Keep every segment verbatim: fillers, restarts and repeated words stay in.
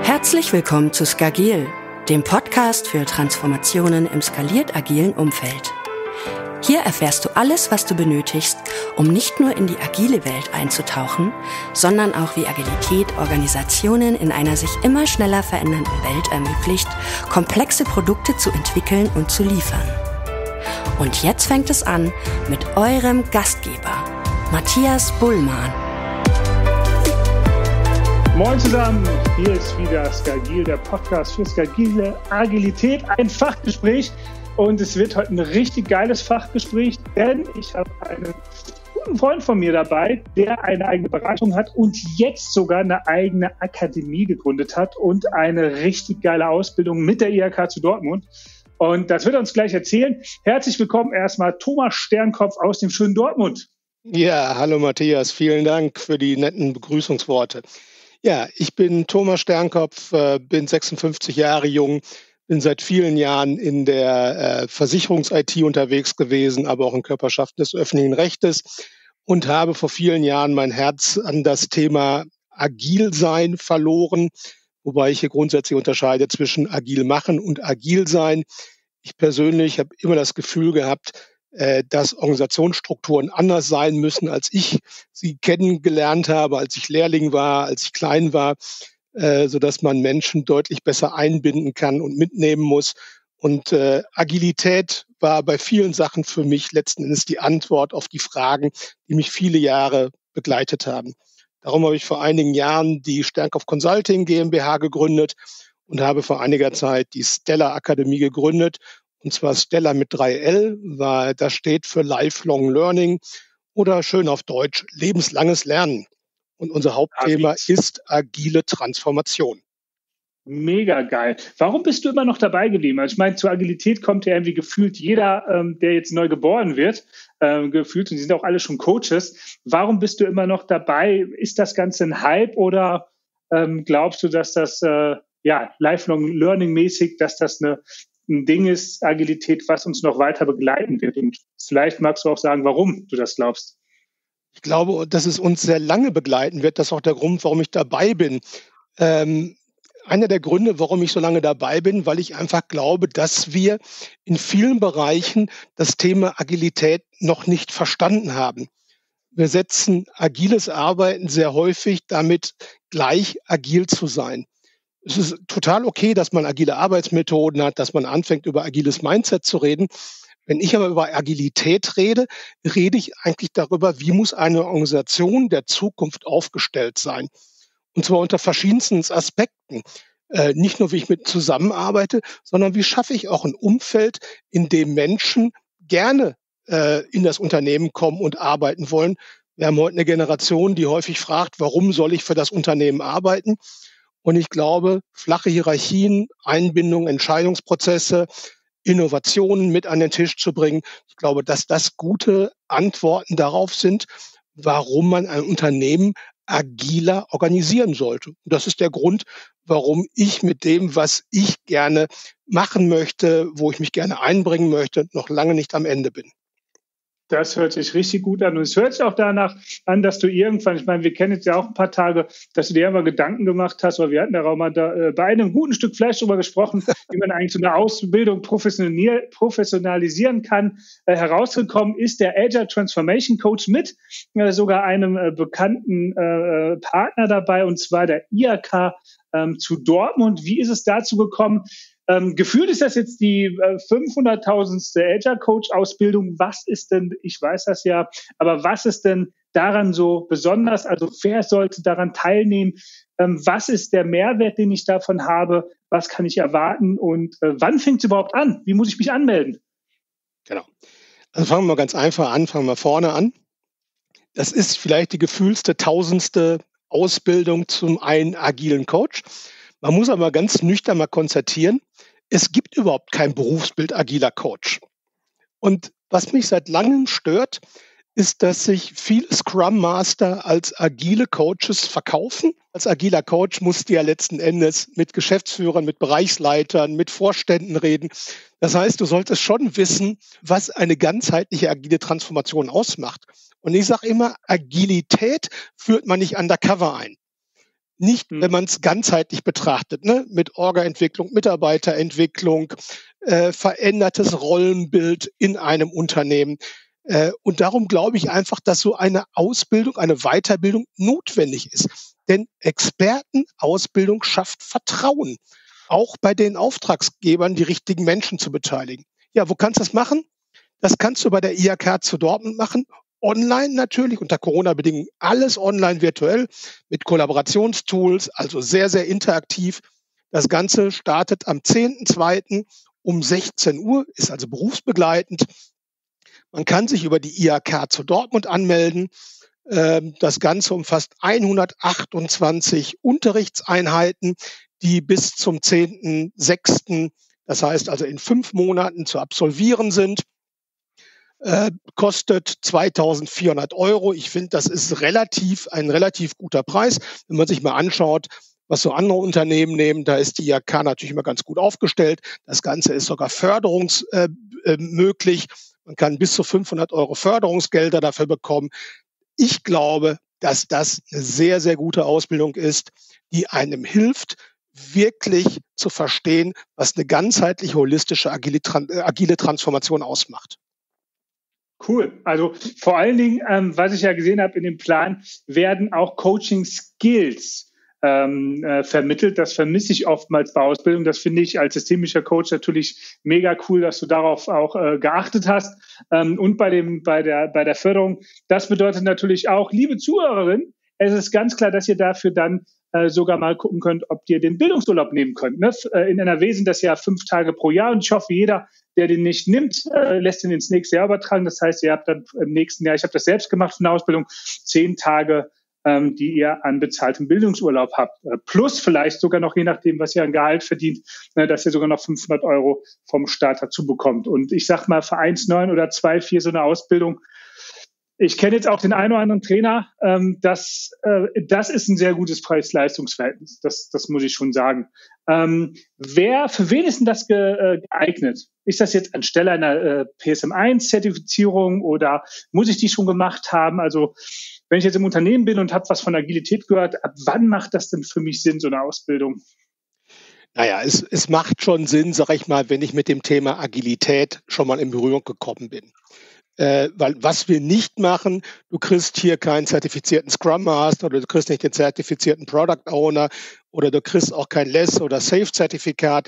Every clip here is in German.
Herzlich willkommen zu Skagil, dem Podcast für Transformationen im skaliert agilen Umfeld. Hier erfährst du alles, was du benötigst, um nicht nur in die agile Welt einzutauchen, sondern auch wie Agilität Organisationen in einer sich immer schneller verändernden Welt ermöglicht, komplexe Produkte zu entwickeln und zu liefern. Und jetzt fängt es an mit eurem Gastgeber, Matthias Bullmann. Moin zusammen, hier ist wieder Skagil, der Podcast für skagile Agilität, ein Fachgespräch. Und es wird heute ein richtig geiles Fachgespräch, denn ich habe einen guten Freund von mir dabei, der eine eigene Beratung hat und jetzt sogar eine eigene Akademie gegründet hat und eine richtig geile Ausbildung mit der I H K zu Dortmund. Und das wird er uns gleich erzählen. Herzlich willkommen erstmal Thomas Sternkopf aus dem schönen Dortmund. Ja, hallo Matthias, vielen Dank für die netten Begrüßungsworte. Ja, ich bin Thomas Sternkopf, bin sechsundfünfzig Jahre jung, bin seit vielen Jahren in der Versicherungs-I T unterwegs gewesen, aber auch in Körperschaften des öffentlichen Rechtes und habe vor vielen Jahren mein Herz an das Thema Agilsein verloren, wobei ich hier grundsätzlich unterscheide zwischen agil machen und agil sein. Ich persönlich habe immer das Gefühl gehabt, dass Organisationsstrukturen anders sein müssen, als ich sie kennengelernt habe, als ich Lehrling war, als ich klein war, sodass man Menschen deutlich besser einbinden kann und mitnehmen muss. Und äh, Agilität war bei vielen Sachen für mich letzten Endes die Antwort auf die Fragen, die mich viele Jahre begleitet haben. Darum habe ich vor einigen Jahren die Sternkopf Consulting GmbH gegründet und habe vor einiger Zeit die Stella Akademie gegründet. Und zwar Stella mit drei L, weil das steht für Lifelong Learning oder schön auf Deutsch lebenslanges Lernen. Und unser Hauptthema ist agile Transformation. Mega geil. Warum bist du immer noch dabei geblieben? Also ich meine, zur Agilität kommt ja irgendwie gefühlt jeder, ähm, der jetzt neu geboren wird, ähm, gefühlt, und die sind auch alle schon Coaches. Warum bist du immer noch dabei? Ist das Ganze ein Hype oder ähm, glaubst du, dass das äh, ja Lifelong Learning mäßig, dass das eine ein Ding ist, Agilität, was uns noch weiter begleiten wird? Und vielleicht magst du auch sagen, warum du das glaubst. Ich glaube, dass es uns sehr lange begleiten wird. Das ist auch der Grund, warum ich dabei bin. Ähm, einer der Gründe, warum ich so lange dabei bin, weil ich einfach glaube, dass wir in vielen Bereichen das Thema Agilität noch nicht verstanden haben. Wir setzen agiles Arbeiten sehr häufig damit gleich, agil zu sein. Es ist total okay, dass man agile Arbeitsmethoden hat, dass man anfängt, über agiles Mindset zu reden. Wenn ich aber über Agilität rede, rede ich eigentlich darüber, wie muss eine Organisation der Zukunft aufgestellt sein. Und zwar unter verschiedensten Aspekten. Äh, nicht nur, wie ich mit zusammenarbeite, sondern wie schaffe ich auch ein Umfeld, in dem Menschen gerne äh, in das Unternehmen kommen und arbeiten wollen. Wir haben heute eine Generation, die häufig fragt, warum soll ich für das Unternehmen arbeiten? Und ich glaube, flache Hierarchien, Einbindung, Entscheidungsprozesse, Innovationen mit an den Tisch zu bringen. Ich glaube, dass das gute Antworten darauf sind, warum man ein Unternehmen agiler organisieren sollte. Und das ist der Grund, warum ich mit dem, was ich gerne machen möchte, wo ich mich gerne einbringen möchte, noch lange nicht am Ende bin. Das hört sich richtig gut an. Und es hört sich auch danach an, dass du irgendwann, ich meine, wir kennen jetzt ja auch ein paar Tage, dass du dir immer Gedanken gemacht hast, weil wir hatten da auch mal da, äh, bei einem guten Stück Fleisch drüber gesprochen, wie man eigentlich so eine Ausbildung professionalisieren kann. Äh, herausgekommen ist der Agile Transformation Coach mit äh, sogar einem äh, bekannten äh, Partner dabei, und zwar der I H K äh, zu Dortmund. Wie ist es dazu gekommen? Ähm, gefühlt ist das jetzt die äh, fünfhunderttausendste Agile Coach Ausbildung. Was ist denn, ich weiß das ja, aber was ist denn daran so besonders? Also wer sollte daran teilnehmen? Ähm, was ist der Mehrwert, den ich davon habe? Was kann ich erwarten? Und äh, wann fängt es überhaupt an? Wie muss ich mich anmelden? Genau. Also fangen wir mal ganz einfach an, fangen wir vorne an. Das ist vielleicht die gefühlste tausendste Ausbildung zum einen agilen Coach. Man muss aber ganz nüchtern mal konstatieren, es gibt überhaupt kein Berufsbild agiler Coach. Und was mich seit langem stört, ist, dass sich viele Scrum Master als agile Coaches verkaufen. Als agiler Coach musst du ja letzten Endes mit Geschäftsführern, mit Bereichsleitern, mit Vorständen reden. Das heißt, du solltest schon wissen, was eine ganzheitliche agile Transformation ausmacht. Und ich sage immer, Agilität führt man nicht undercover ein. Nicht, Mhm. wenn man es ganzheitlich betrachtet, ne? Mit Orga-Entwicklung, Mitarbeiterentwicklung, äh, verändertes Rollenbild in einem Unternehmen. Äh, und darum glaube ich einfach, dass so eine Ausbildung, eine Weiterbildung notwendig ist. Denn Expertenausbildung schafft Vertrauen, auch bei den Auftragsgebern die richtigen Menschen zu beteiligen. Ja, wo kannst du das machen? Das kannst du bei der I H K zu Dortmund machen. Online natürlich, unter Corona-Bedingungen alles online virtuell mit Kollaborationstools, also sehr, sehr interaktiv. Das Ganze startet am zehnten zweiten um sechzehn Uhr, ist also berufsbegleitend. Man kann sich über die I H K zu Dortmund anmelden. Das Ganze umfasst hundertachtundzwanzig Unterrichtseinheiten, die bis zum zehnten sechsten, das heißt also in fünf Monaten zu absolvieren sind. Äh, kostet zweitausendvierhundert Euro. Ich finde, das ist relativ ein relativ guter Preis. Wenn man sich mal anschaut, was so andere Unternehmen nehmen, da ist die I H K natürlich immer ganz gut aufgestellt. Das Ganze ist sogar förderungsmöglich. Äh, man kann bis zu fünfhundert Euro Förderungsgelder dafür bekommen. Ich glaube, dass das eine sehr, sehr gute Ausbildung ist, die einem hilft, wirklich zu verstehen, was eine ganzheitliche, holistische, agile, agile Transformation ausmacht. Cool. Also vor allen Dingen, ähm, was ich ja gesehen habe in dem Plan, werden auch Coaching-Skills ähm, äh, vermittelt. Das vermisse ich oftmals bei Ausbildung. Das finde ich als systemischer Coach natürlich mega cool, dass du darauf auch äh, geachtet hast. Ähm, und bei dem, bei der, bei der Förderung. Das bedeutet natürlich auch, liebe Zuhörerin, es ist ganz klar, dass ihr dafür dann äh, sogar mal gucken könnt, ob ihr den Bildungsurlaub nehmen könnt. Ne? In N R W sind das ja fünf Tage pro Jahr und ich hoffe, jeder, der den nicht nimmt, äh, lässt ihn ins nächste Jahr übertragen. Das heißt, ihr habt dann im nächsten Jahr, ich habe das selbst gemacht von der Ausbildung, zehn Tage, ähm, die ihr an bezahltem Bildungsurlaub habt. Äh, plus vielleicht sogar noch, je nachdem, was ihr an Gehalt verdient, äh, dass ihr sogar noch fünfhundert Euro vom Staat dazu bekommt. Und ich sag mal, für eins Komma neun oder zwei Komma vier so eine Ausbildung, ich kenne jetzt auch den einen oder anderen Trainer, ähm, das, äh, das ist ein sehr gutes Preis-Leistungs-Verhältnis, das, das muss ich schon sagen. Ähm, wer, für wen ist denn das ge, äh, geeignet? Ist das jetzt anstelle einer äh, P S M eins Zertifizierung oder muss ich die schon gemacht haben? Also wenn ich jetzt im Unternehmen bin und habe was von Agilität gehört, ab wann macht das denn für mich Sinn, so eine Ausbildung? Naja, es, es macht schon Sinn, sag ich mal, wenn ich mit dem Thema Agilität schon mal in Berührung gekommen bin. Äh, weil was wir nicht machen, du kriegst hier keinen zertifizierten Scrum Master oder du kriegst nicht den zertifizierten Product Owner oder du kriegst auch kein Less- oder Safe-Zertifikat.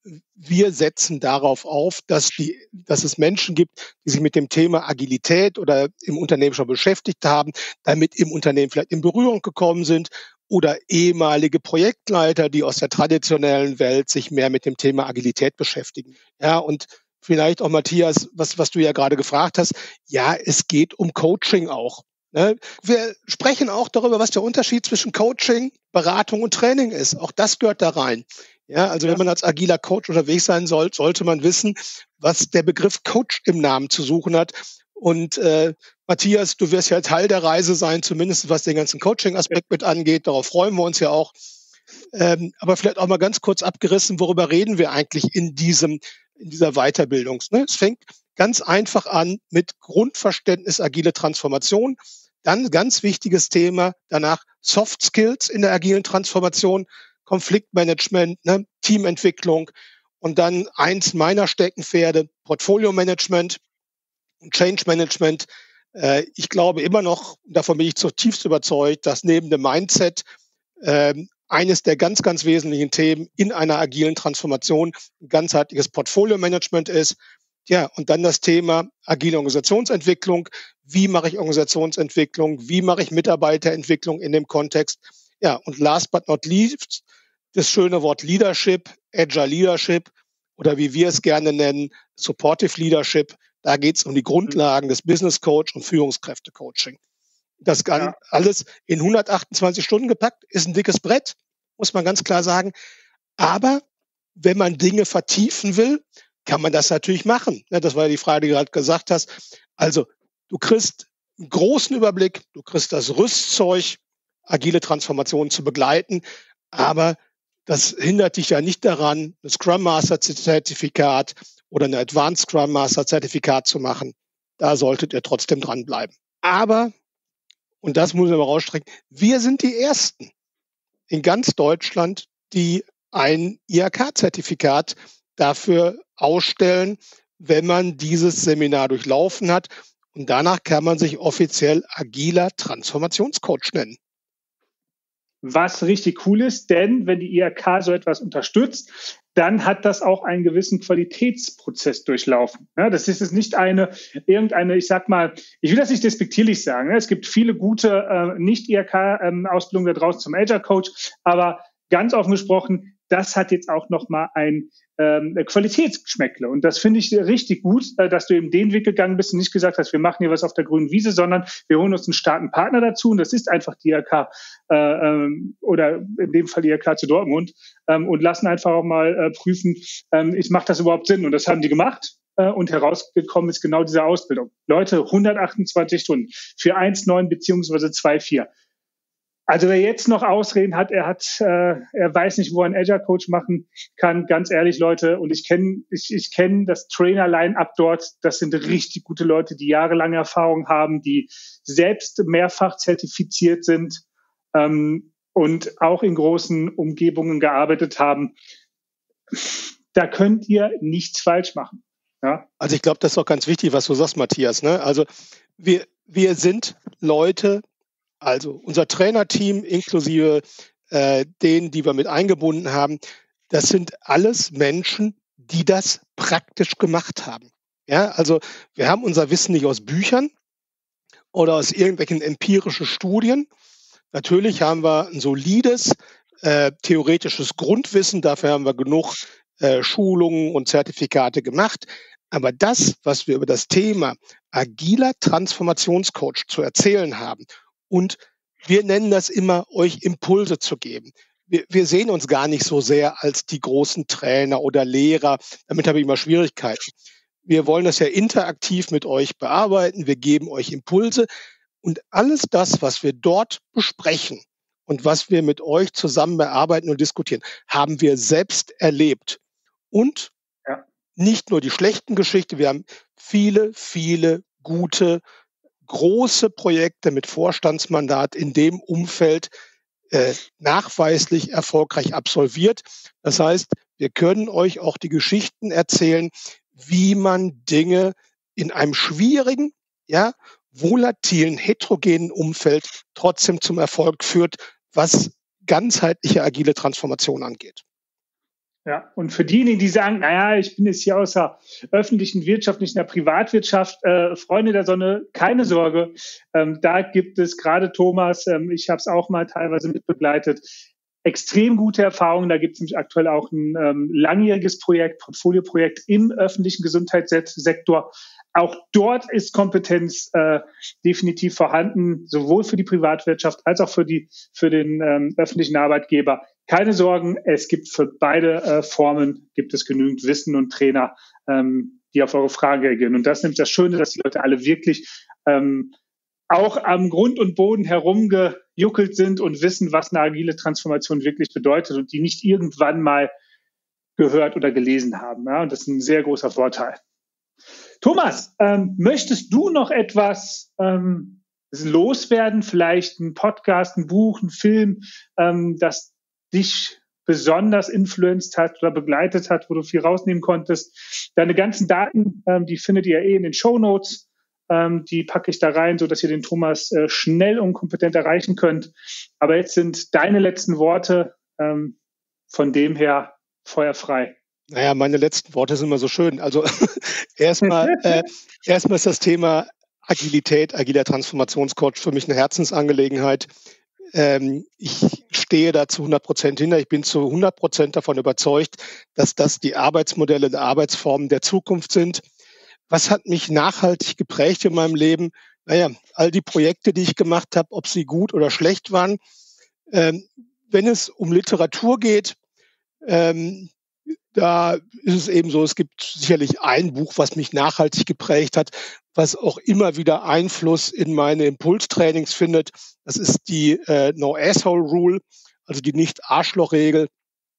Wir setzen darauf auf, dass, die, dass es Menschen gibt, die sich mit dem Thema Agilität oder im Unternehmen schon beschäftigt haben, damit im Unternehmen vielleicht in Berührung gekommen sind oder ehemalige Projektleiter, die aus der traditionellen Welt sich mehr mit dem Thema Agilität beschäftigen. Ja, und vielleicht auch, Matthias, was, was du ja gerade gefragt hast. Ja, es geht um Coaching auch. Ne? Wir sprechen auch darüber, was der Unterschied zwischen Coaching, Beratung und Training ist. Auch das gehört da rein. Ja, also ja. Wenn man als agiler Coach unterwegs sein soll, sollte man wissen, was der Begriff Coach im Namen zu suchen hat. Und äh, Matthias, du wirst ja Teil der Reise sein, zumindest was den ganzen Coaching-Aspekt mit angeht. Darauf freuen wir uns ja auch. Ähm, aber vielleicht auch mal ganz kurz abgerissen, worüber reden wir eigentlich in diesem in dieser Weiterbildung. Ne? Es fängt ganz einfach an mit Grundverständnis agile Transformation. Dann ganz wichtiges Thema, danach Soft Skills in der agilen Transformation, Konfliktmanagement, ne? Teamentwicklung und dann eins meiner Steckenpferde, Portfolio-Management und Change-Management. Äh, ich glaube immer noch, davon bin ich zutiefst überzeugt, dass neben dem Mindset äh, eines der ganz, ganz wesentlichen Themen in einer agilen Transformation ein ganzheitliches Portfolio-Management ist. Ja, und dann das Thema agile Organisationsentwicklung. Wie mache ich Organisationsentwicklung? Wie mache ich Mitarbeiterentwicklung in dem Kontext? Ja, und last but not least, das schöne Wort Leadership, Agile Leadership oder wie wir es gerne nennen, Supportive Leadership. Da geht es um die Grundlagen des Business Coach und Führungskräfte-Coaching. Das ja. alles in hundertachtundzwanzig Stunden gepackt, ist ein dickes Brett, muss man ganz klar sagen. Aber wenn man Dinge vertiefen will, kann man das natürlich machen. Das war ja die Frage, die du gerade gesagt hast. Also du kriegst einen großen Überblick, du kriegst das Rüstzeug, agile Transformationen zu begleiten, aber das hindert dich ja nicht daran, ein Scrum Master Zertifikat oder ein Advanced Scrum Master Zertifikat zu machen. Da solltet ihr trotzdem dranbleiben. Aber und das muss man mal rausstrecken. Wir sind die Ersten. in ganz Deutschland, die ein I H K-Zertifikat dafür ausstellen, wenn man dieses Seminar durchlaufen hat. Und danach kann man sich offiziell agiler Transformationscoach nennen. Was richtig cool ist, denn wenn die I H K so etwas unterstützt, dann hat das auch einen gewissen Qualitätsprozess durchlaufen. Ja, das ist jetzt nicht eine, irgendeine, ich sag mal, ich will das nicht despektierlich sagen. Es gibt viele gute äh, Nicht-I H K-Ausbildungen da draußen zum Agile Coach, aber ganz offen gesprochen, das hat jetzt auch nochmal ein ähm, Qualitätsgeschmäckle. Und das finde ich richtig gut, äh, dass du eben den Weg gegangen bist und nicht gesagt hast, wir machen hier was auf der grünen Wiese, sondern wir holen uns einen starken Partner dazu. Und das ist einfach die I H K äh, ähm, oder in dem Fall die I H K zu Dortmund ähm, und lassen einfach auch mal äh, prüfen, ähm, ich mache das überhaupt Sinn? Und das haben die gemacht. Äh, und herausgekommen ist genau diese Ausbildung. Leute, hundertachtundzwanzig Stunden für eins Komma neun beziehungsweise zwei Komma vier. Also wer jetzt noch Ausreden hat, er hat, äh, er weiß nicht, wo er einen Agile Coach machen kann. Ganz ehrlich, Leute, und ich kenne, ich, ich kenne das Trainer-Line-Up dort. Das sind richtig gute Leute, die jahrelange Erfahrung haben, die selbst mehrfach zertifiziert sind ähm, und auch in großen Umgebungen gearbeitet haben. Da könnt ihr nichts falsch machen. Ja? Also ich glaube, das ist auch ganz wichtig, was du sagst, Matthias. Ne? Also wir, wir sind Leute. Also unser Trainerteam inklusive äh, denen, die wir mit eingebunden haben, das sind alles Menschen, die das praktisch gemacht haben. Ja, also wir haben unser Wissen nicht aus Büchern oder aus irgendwelchen empirischen Studien. Natürlich haben wir ein solides äh, theoretisches Grundwissen, dafür haben wir genug äh, Schulungen und Zertifikate gemacht. Aber das, was wir über das Thema agiler Transformationscoach zu erzählen haben, und wir nennen das immer, euch Impulse zu geben. Wir, wir sehen uns gar nicht so sehr als die großen Trainer oder Lehrer. Damit habe ich immer Schwierigkeiten. Wir wollen das ja interaktiv mit euch bearbeiten. Wir geben euch Impulse. Und alles das, was wir dort besprechen und was wir mit euch zusammen bearbeiten und diskutieren, haben wir selbst erlebt. Und ja. Nicht nur die schlechten Geschichten. Wir haben viele, viele gute große Projekte mit Vorstandsmandat in dem Umfeld äh, nachweislich erfolgreich absolviert. Das heißt, wir können euch auch die Geschichten erzählen, wie man Dinge in einem schwierigen, ja, volatilen, heterogenen Umfeld trotzdem zum Erfolg führt, was ganzheitliche agile Transformation angeht. Ja, und für diejenigen, die sagen, naja, ich bin jetzt hier aus der öffentlichen Wirtschaft, nicht in der Privatwirtschaft, äh, Freunde der Sonne, keine Sorge. Ähm, da gibt es gerade Thomas, ähm, ich habe es auch mal teilweise mitbegleitet, extrem gute Erfahrungen. Da gibt es nämlich aktuell auch ein ähm, langjähriges Projekt, Portfolioprojekt im öffentlichen Gesundheitssektor. Auch dort ist Kompetenz äh, definitiv vorhanden, sowohl für die Privatwirtschaft als auch für die für den ähm, öffentlichen Arbeitgeber. Keine Sorgen, es gibt für beide äh, Formen gibt es genügend Wissen und Trainer, ähm, die auf eure Fragen reagieren. Und das ist nämlich das Schöne, dass die Leute alle wirklich ähm, auch am Grund und Boden herumgejuckelt sind und wissen, was eine agile Transformation wirklich bedeutet und die nicht irgendwann mal gehört oder gelesen haben. Ja? Und das ist ein sehr großer Vorteil. Thomas, ähm, möchtest du noch etwas ähm, loswerden? Vielleicht ein Podcast, ein Buch, ein Film, ähm, das dich besonders influenced hat oder begleitet hat, wo du viel rausnehmen konntest. Deine ganzen Daten, ähm, die findet ihr eh in den Shownotes. Ähm, die packe ich da rein, so dass ihr den Thomas äh, schnell und kompetent erreichen könnt. Aber jetzt sind deine letzten Worte, ähm, von dem her feuerfrei. Naja, meine letzten Worte sind immer so schön. Also erstmal, äh, erstmal ist das Thema Agilität, agiler Transformationscoach für mich eine Herzensangelegenheit. Ähm, ich stehe da zu hundert Prozent hinter. Ich bin zu hundert Prozent davon überzeugt, dass das die Arbeitsmodelle, die Arbeitsformen der Zukunft sind. Was hat mich nachhaltig geprägt in meinem Leben? Naja, all die Projekte, die ich gemacht habe, ob sie gut oder schlecht waren. Ähm, wenn es um Literatur geht, ähm, da ist es eben so, es gibt sicherlich ein Buch, was mich nachhaltig geprägt hat, was auch immer wieder Einfluss in meine Impulstrainings findet. Das ist die äh, No-Asshole-Rule, also die Nicht-Arschloch-Regel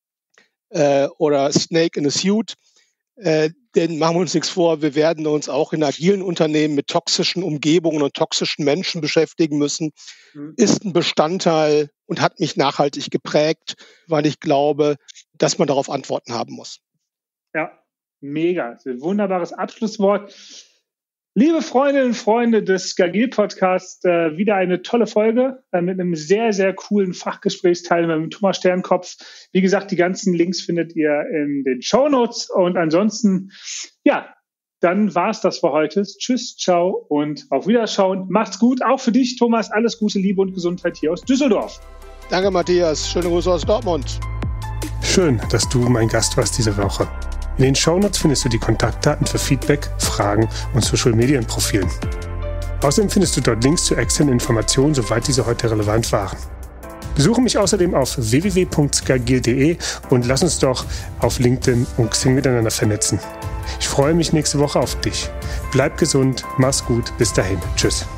äh, oder Snake in a Suit. Äh, denn machen wir uns nichts vor, wir werden uns auch in agilen Unternehmen mit toxischen Umgebungen und toxischen Menschen beschäftigen müssen. Mhm. Ist ein Bestandteil und hat mich nachhaltig geprägt, weil ich glaube, dass man darauf Antworten haben muss. Ja, mega. Wunderbares Abschlusswort. Liebe Freundinnen und Freunde des Skagil-Podcasts, äh, wieder eine tolle Folge äh, mit einem sehr, sehr coolen Fachgesprächsteilnehmer mit Thomas Sternkopf. Wie gesagt, die ganzen Links findet ihr in den Shownotes. Und ansonsten, ja, dann war's das für heute. Tschüss, ciao und auf Wiederschauen. Macht's gut. Auch für dich, Thomas, alles Gute, Liebe und Gesundheit hier aus Düsseldorf. Danke, Matthias. Schöne Grüße aus Dortmund. Schön, dass du mein Gast warst diese Woche. In den Shownotes findest du die Kontaktdaten für Feedback, Fragen und Social-Medien-Profilen. Außerdem findest du dort Links zu externen Informationen, soweit diese heute relevant waren. Besuche mich außerdem auf w w w punkt skagil punkt d e und lass uns doch auf LinkedIn und Xing miteinander vernetzen. Ich freue mich nächste Woche auf dich. Bleib gesund, mach's gut, bis dahin. Tschüss.